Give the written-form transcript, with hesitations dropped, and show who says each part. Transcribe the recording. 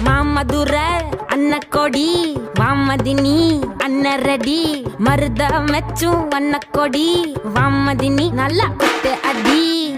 Speaker 1: மாமதுர அன்ன கொடி வாமதினி அன்ன ரெடி மருத மெச்சும் அன்ன கொடி வாமதினி நல்லா விட்டு அடி